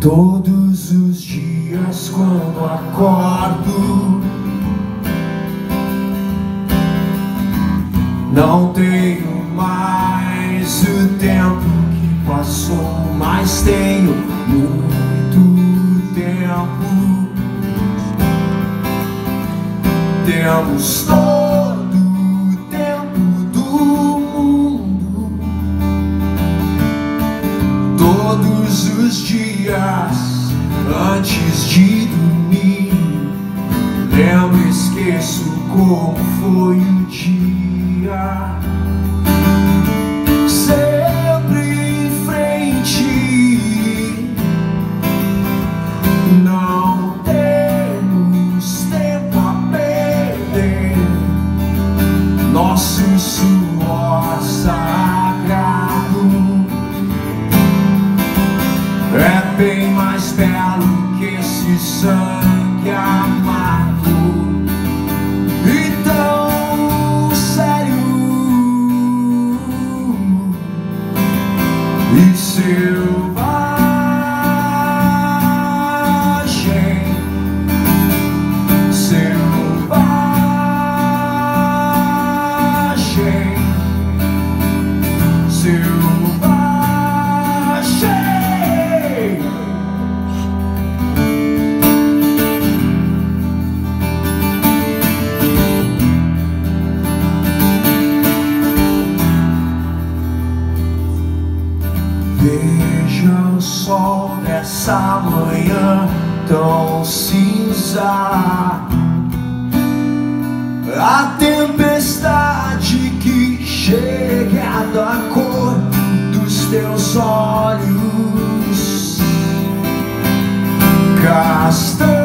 Todos os dias quando acordo, não tenho mais o tempo que passou, mas tenho muito tempo. Temos todo o tempo do mundo. Todos os dias antes de dormir, lembro e esqueço como foi o dia. Sempre em frente, não temos tempo a perder. Nosso suor sagrado é bem mais belo que esse sangue amargo e tão sério e selvagem. Veja o sol dessa manhã tão cinza, a tempestade que chega da cor dos teus olhos castanhos.